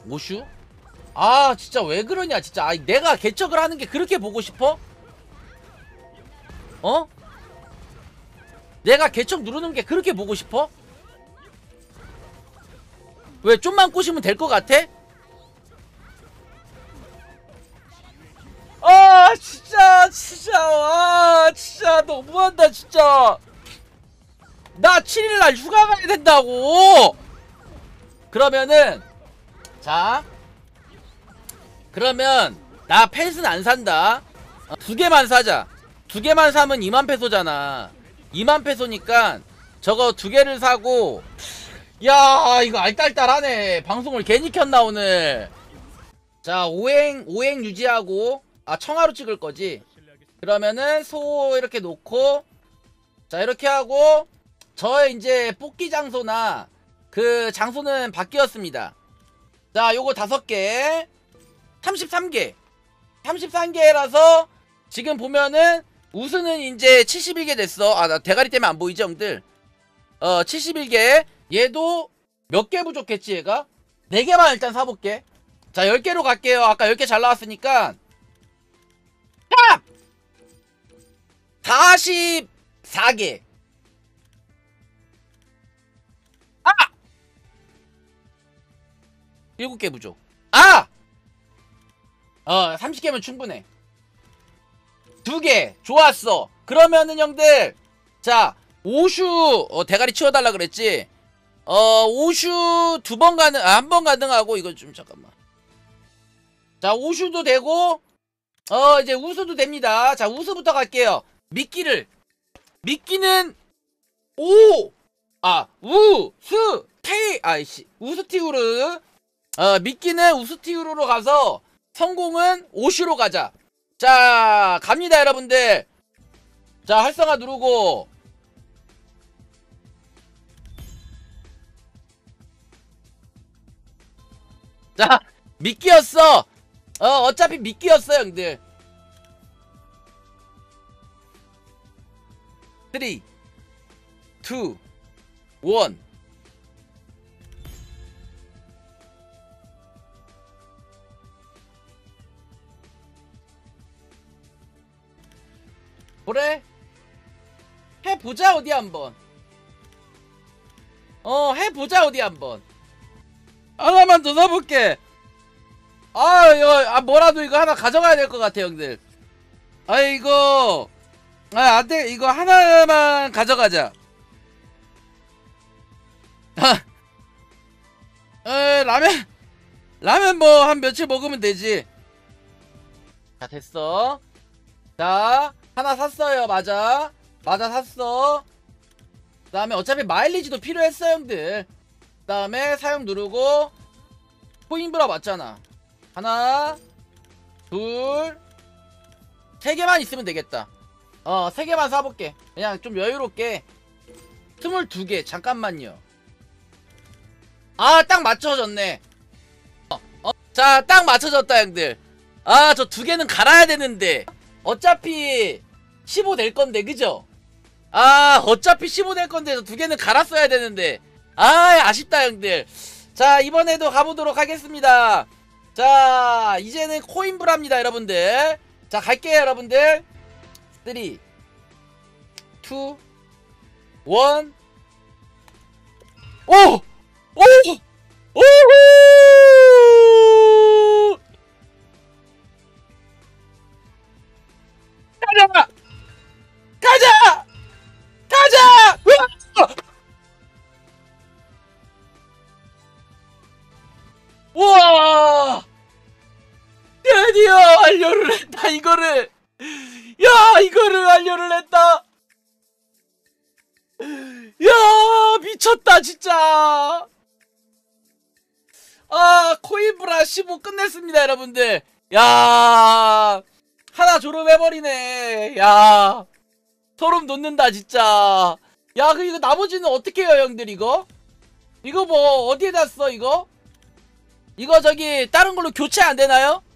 오슈? 아 진짜 왜 그러냐 진짜. 아 내가 개척을 하는 게 그렇게 보고 싶어? 어? 내가 개척 누르는 게 그렇게 보고 싶어? 왜 좀만 꼬시면 될 것 같아? 아 진짜 와 진짜 너무한다 진짜. 나 7일날 휴가 가야 된다고. 그러면은 자 그러면 나 펜스는 안 산다. 두 개만 사자. 두 개만 사면 2만 페소잖아. 2만 페소니까 저거 두 개를 사고. 야 이거 알딸딸하네. 방송을 괜히 켰나 오늘. 자 오행 유지하고. 아 청하로 찍을 거지. 그러면은 소 이렇게 놓고 자 이렇게 하고 저의 이제 뽑기 장소나 그 장소는 바뀌었습니다. 자 요거 5개 33개 33개라서 지금 보면은 우수는 이제 71개 됐어. 아 나 대가리 때문에 안 보이지 형들. 71개. 얘도 몇 개 부족했지 얘가? 4개만 일단 사볼게. 자 10개로 갈게요. 아까 10개 잘 나왔으니까 탑! 44개. 아! 7개 부족. 아! 30개면 충분해. 2개. 좋았어. 그러면은 형들 자 오슈 대가리 치워달라 그랬지. 오슈 2번 가능, 한 번 가능하고. 이거 좀 잠깐만. 자 오슈도 되고 이제 우수도 됩니다. 자 우수부터 갈게요. 미끼를. 미끼는 우수 테이 아이씨 우스티우르. 미끼는 우스티우르로 가서 성공은 오슈로 가자. 자 갑니다 여러분들. 자 활성화 누르고 자 미끼였어. 어차피 미끼였어 형들. 3 2 1 그래 해보자 어디 한번. 해보자 어디 한번. 하나만 더 사볼게. 이거 뭐라도 이거 하나 가져가야 될 것 같아 형들. 이거 안돼. 이거 하나만 가져가자. 라면 뭐 한 며칠 먹으면 되지. 자 됐어. 자 하나 샀어요. 맞아 샀어. 그 다음에 어차피 마일리지도 필요했어 형들. 그 다음에 사용 누르고 코인브라 맞잖아. 하나 둘 3개만 있으면 되겠다. 3개만 사볼게. 그냥 좀 여유롭게. 22개. 잠깐만요. 딱 맞춰졌네. 자 딱 맞춰졌다 형들. 저 2개는 갈아야 되는데 어차피 15 될 건데 그죠? 어차피 15 될 건데 2개는 갈았어야 되는데 아쉽다 형들. 자 이번에도 가보도록 하겠습니다. 자 이제는 코인브라입니다 여러분들. 자 갈게요 여러분들. 3 2 1 오! 오! 오호! 가자! 가자! 가자! 우와! 드디어 완료를 했다 이거를. 야 이거를 완료를 했다. 야 미쳤다 진짜. 코인브라 15 끝냈습니다 여러분들. 야 하나 졸업해버리네. 야 소름 돋는다 진짜. 야 이거 나머지는 어떻게 해요 형들. 이거 뭐 어디에다 써 이거? 이거 저기 다른 걸로 교체 안 되나요?